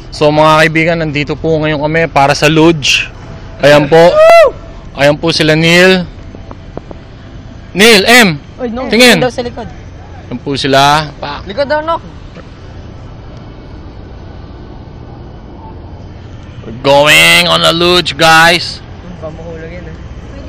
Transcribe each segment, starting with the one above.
So mga kaibigan, nandito po ngayon kami para sa lodge. Ayan po. Ayan po sila Neil. Neil, M. Oy, no. Tingin. Daw sa likod. Ayan po sila. Pa. Likod daw, no. We're going on a lodge, guys. Pamuhulog yan, eh.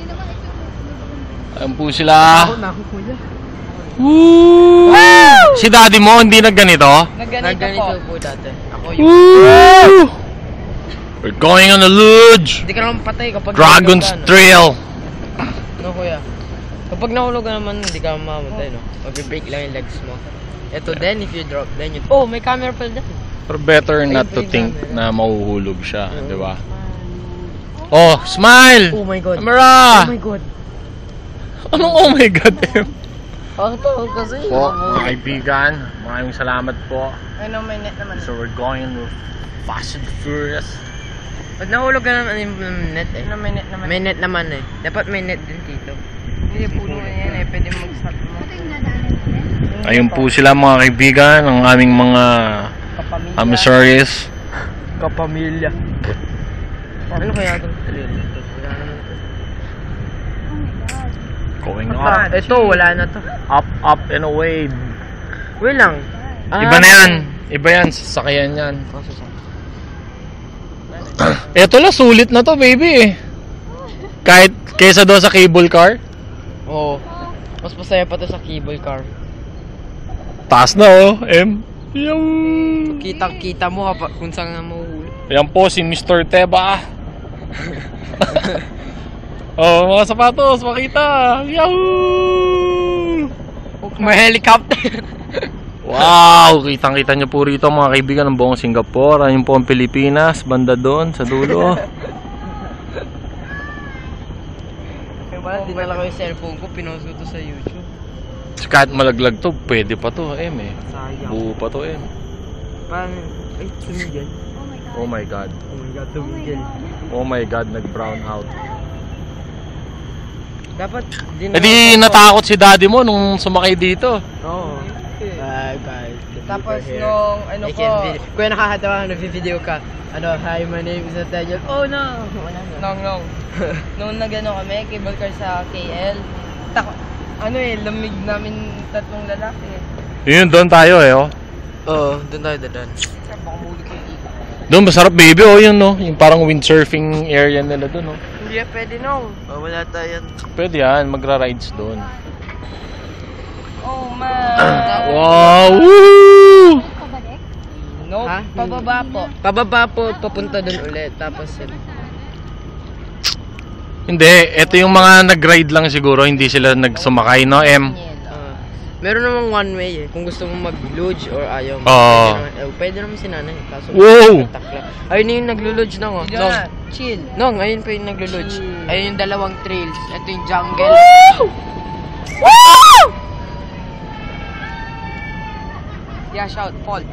Ayan po sila. Naku, kuya. Woo! Si daddy mo hindi nagganito? Nagganito po dati. Ako yung... Woo! We're going on a lodge. Hindi ka naman patay kapag... Dragon's nahulog ka, Trail. no, kuya. Kapag nahulog ka naman, hindi ka mamamatay, no? Mag-break lang yung legs mo. Ito then, if you drop, then you... Oh, may camera pala dyan. Pero better not to think na mahuhulog siya, di ba? Oh, smile! Oh my God. Camera! Oh my God. Anong oh my God, Em? Ang tawag kasi. Po, mga kaibigan, maraming salamat po. Ano, may net naman. So we're going with Fast and Furious. Pag nahulog ka naman yung net, eh. Ano, may net naman. May net naman, eh. Dapat may net din dito. Hindi, puno na yan, eh. Pwede mag-start mo. Ayun po sila mga kaibigan, ang aming mga emissaries. Kapamilya. Ano kaya ito? Wala naman ito. Going up. Ito, wala na to. Up and away. Wait lang. Iba na yan. Iba yan, sasakyan yan. Eto lang, sulit na to, baby. Kahit kaysa doon sa cable car. Oo. Mas masaya pa to sa cable car. Taas na oh, M. Yung... Kitang-kita mo kung saan na mahuhuli. Ayan po si Mr. Teba. Oh, mga sapatos, makita. Yahoo! May helicopter. Wow, kitang-kita nyo po rito mga kaibigan ng buong Singapore. Ayun po ang Pilipinas, banda doon sa dulo. Kaya dinala ko yung cellphone ko, pinost ko to sa YouTube. Kahit malaglag to, pwede pa to, M eh. Sayang. Buo pa to, M. Paano? Ay, tumigil. Oh my God. Oh my God, tumigil. Oh my God, nag-brown out. Dapat Eh di natakot si daddy mo nung sumakay dito. Oo. Bye guys. Tapos nung ano ko, kuya nakakatawa, nag-video ka. Ano, hi, my name is Nathaniel. Oh no! Wala na. nung nagano kami, cable car sa KL, ano eh, lamig namin tatlong lalaki. Yun, doon tayo eh, oh. Oo, doon tayo dadan. Sir, baka mahulog yung iko. Doon, masarap baby, oh, yun, no. Yung parang windsurfing area nila doon, oh. Hindi pwede no. Oh, wala tayo. Pwede yan, magra-rides doon. Oh man. Wow! Woo! No, Ha? pababa po. Pababa po, papunta doon ulit. Tapos Hindi, ito yung mga nag-ride lang siguro, hindi sila nagsumakay, no, M? meron namang one way eh. Kung gusto mo mag-lodge or ayaw mo. Oo. Pwede naman si nanay. Kaso Wow! takla. Ayun na yung naglo-lodge na oh. Diyan, chill. Nong, ayun pa yung naglo-lodge. Ayun yung dalawang trails. Ito yung jungle. Yeah, shout, Paul.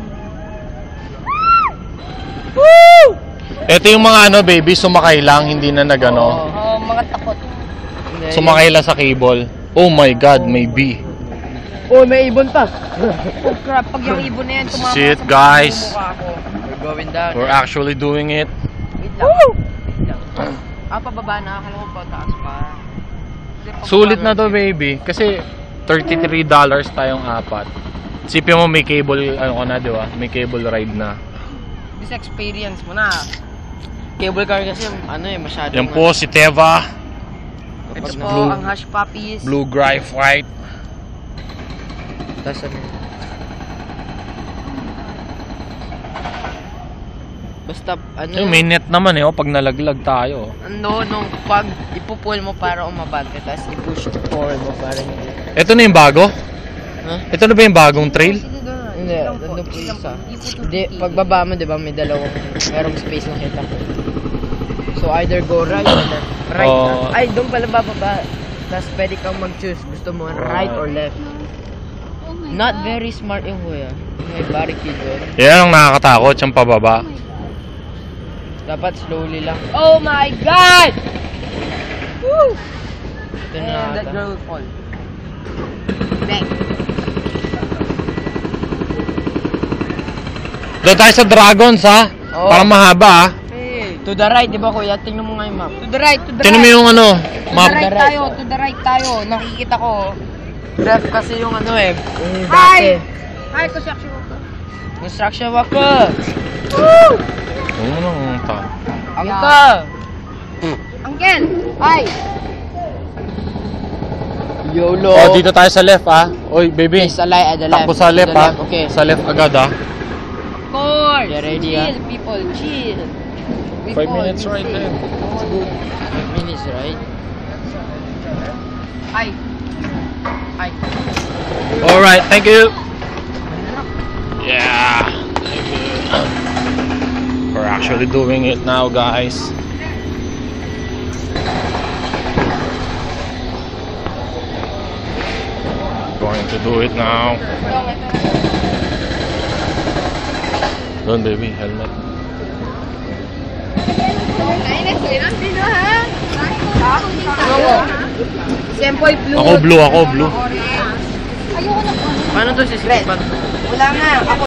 Ito yung mga ano, baby, sumakay lang, hindi na nagano. Oh, mga takot. Sumakay lang sa cable. Oh my God, may bee. Oh, may ibon pa. Oh crap, pag yung ibon na yan, tumama See it, sa guys? mukha ko. We're going down. We're actually doing it. Wait lang. Wait lang. Pababa na. Akala ko pa taas pa. Sulit na to, baby. Kasi $33 tayong apat. Isipin mo may cable, ano ka na, di ba? May cable ride na. This experience mo na. Cable car kasi, ano eh, masyado. Yan po si Teva. Ito Kapag po, Blue. ang hush puppies. Blue Graphite. Tapos ano? Basta, ano, Yung may net naman eh, oh, pag nalaglag tayo. ano, nung pag ipupull mo para umabante, tapos i-push forward mo para hindi. Ito na yung bago? Huh? Ito na ba yung bagong trail? Hindi, nandun po isa. Hindi, pagbaba mo, di ba, may merong space na kita ko. So, either go right or left. Right Oh. na. Ay, doon pala bababa. Tapos pwede kang mag-choose. Gusto mo right or left. Not very smart yung kuya. May barricade doon. Yan ang nakakatakot, yung pababa. Dapat slowly lang. Oh my God! Woo! Ito na And that ata. girl will fall. Bang! Doon tayo sa Dragons ha. Oo. Para mahaba ha. Hey. To the right, di ba kuya? Tingnan mo nga yung map. To the right, to the Tingnan mo right. yung ano, To map. the right tayo, to the right tayo. Nakikita ko. Ref kasi yung ano eh. Yung Hi! dati. Hi, construction worker. Construction worker. Ano nang ta? Ang Yeah. ka. Uncle! Hi! YOLO. Oh, dito tayo sa left ha. Oy, baby. Okay, sa left, at the left. Takbo sa To left the ha. Okay. Sa left agad ha. Of course! You ready, chill, people, chill. 5 minutes right there. 5 minutes, right? Hi. Hi. Alright, thank you. Yeah. We're actually doing it now, guys. Going to do it now. Don't baby, helmet. Sempoy blue. Ako blue, ako blue. Paano to si Script? Wala nga. Ako